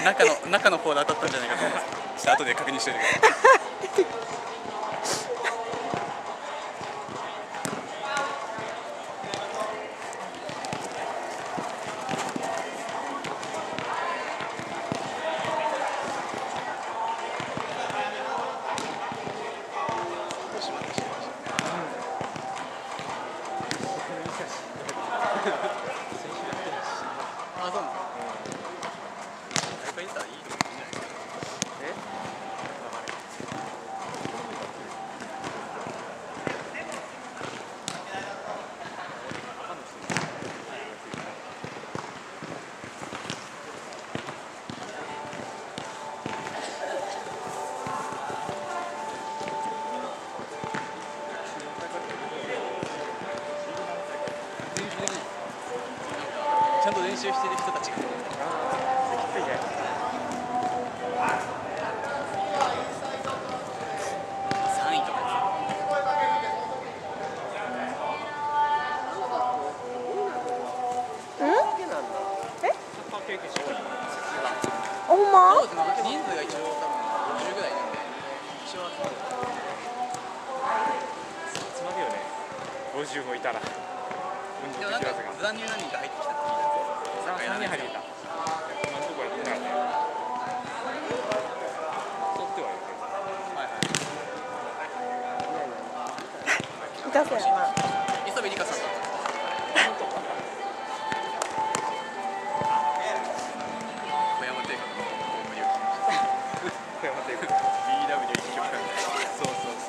中の方で当たったんじゃないかと思います。後で確認しておいてください。あ、そうなの。誰かいたらいいのかもしれないですけど。ちゃんと練習してる人たちが。3位とかです。 ほんま？ 人数が一応多分50ぐらいいるんで、一応つまるよね。50もいたら。 でもなんか残留何人か入ってきたって聞いたんですよ。 3人入ってきた。今のところやってないね。そうってはいるけど。 痛そうやな。 磯部理香さんだったんですか。小山帝国の無料小山帝国。 BW 一曲。そうそうそう。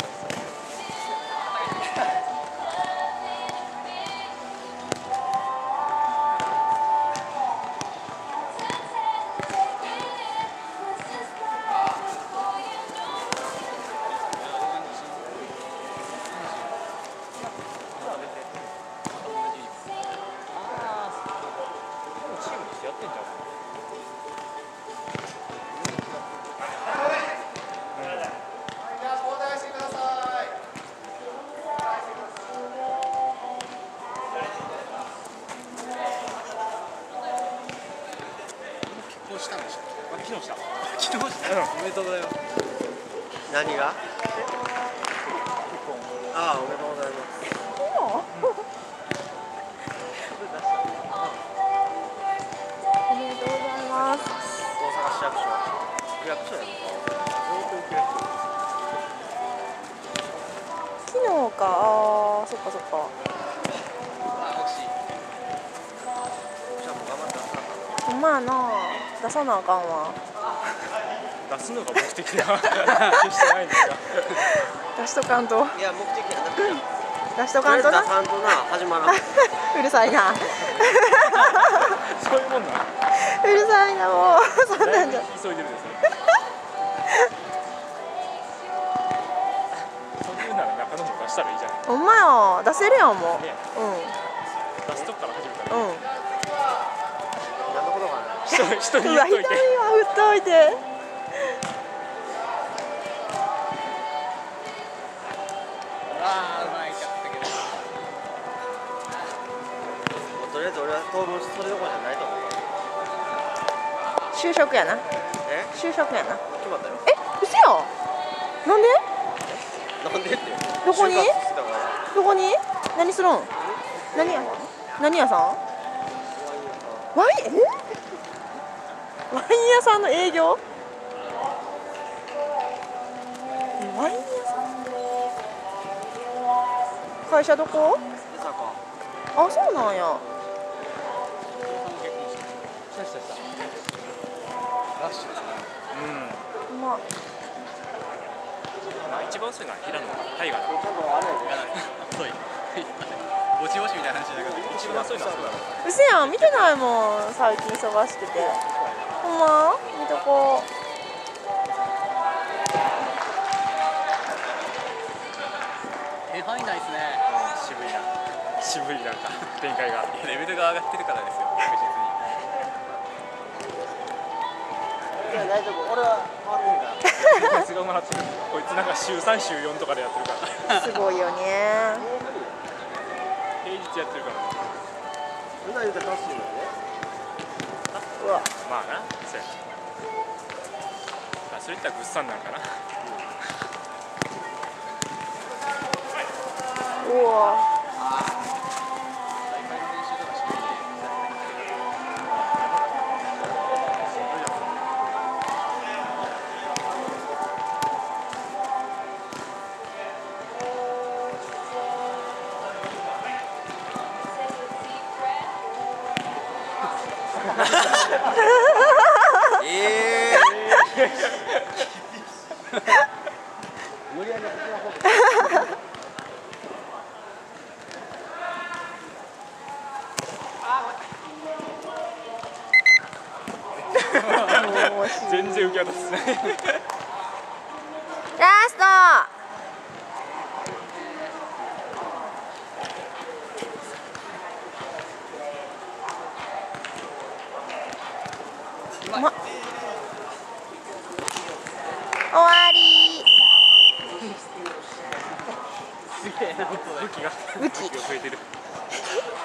したんでしょ。 昨日した。 昨日した。おめでとうございます。 何が？ああ、おめでとうございます。 おめでとうございます。 大阪市役所。区役所やね。 昨日か、ああ、そっかそっか。 あ、惜しい。 じゃあもう頑張って出さなあかん。 ほんまやな、出さなあかんわ。 出すのが目的では決してないんですが。 出しとかんと。 いや、目的やなくて。 出しとかんとな。 出さんとな、始まらん。 うるさいな。 そういうもんな。 うるさいな、もう。そんなんじゃ。 急いでるですね。そういうなら中野も出したらいいじゃない。 ほんまよ、出せるやんもう。 ね、出すとこから始めたら。 うん。 何のことかな。 人にうわ、 言っといて。 痛いわ、振っといて。 ああ、うまいかったけど。 とりあえず俺は当分それどころじゃないと思う。 就職やな。 え？ 就職やな。 決まったよ。 うせやん。なんで？ なんでって。 どこに？ 就活してたから。 どこに？何するん？何屋？何屋さん？ワイン？ワイン屋さんの営業？ワイン屋さん？会社どこ？ 江坂。 あ、そうなんや。 ラッシュですね。 うん。 まあ、 一番遅いのは平野大河だ。 遅い。ぼちぼちみたいな話じゃなかった。 一番遅いのはそうだろう。 うせやん、見てないもん、最近忙しくて。ほんま？見とこう。 範囲ないですね。 渋いな。渋いなんか展開が。 レベルが上がってるからですよ。確実に。 いや大丈夫。俺は回ってるから。 こいつが回ってる。こいつなんか週3週4とかでやってるから。 すごいよね。 平日やってるから。 みんな言うて楽しいのよね。 うわ、 まあな。そうや。 それ言ったらグッサンなんかな。 うわ大会の練習とかしてみ無理やりこちらの方で全然受け渡せない。 ラスト終わり武器が武器増えてる。